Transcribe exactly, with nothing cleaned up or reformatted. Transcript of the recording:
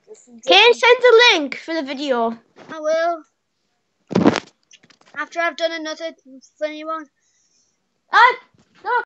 Can send a link for the video. I will. After I've done another funny one. Ah, no.